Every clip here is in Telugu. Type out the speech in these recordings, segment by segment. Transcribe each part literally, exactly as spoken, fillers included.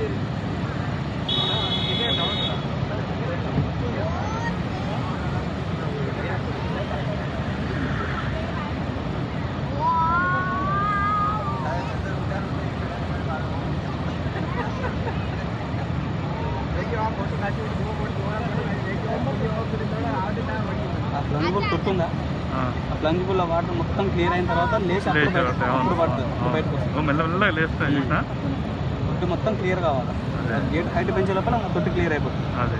ప్లంజిబుల్ తొట్టుందా ఆ ప్లంజిబుల్ వాటర్ మొత్తం క్లియర్ అయిన తర్వాత లేచి అప్పుడు పడుతుంది బయటకు వస్తుంది. తొట్టి మొత్తం క్లియర్ కావాలి. గేట్ హైట్ పెంచే లోపల తొట్టి క్లియర్ అయిపోతుంది. అదే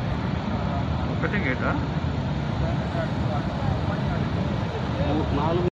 ఒకటి గేటా నాలుగు